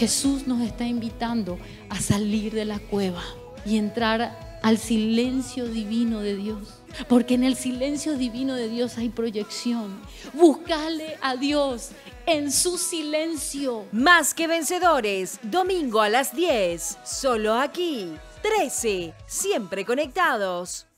Jesús nos está invitando a salir de la cueva y entrar al silencio divino de Dios. Porque en el silencio divino de Dios hay proyección. Búscale a Dios en su silencio. Más que Vencedores, domingo a las 10, solo aquí. 13, siempre conectados.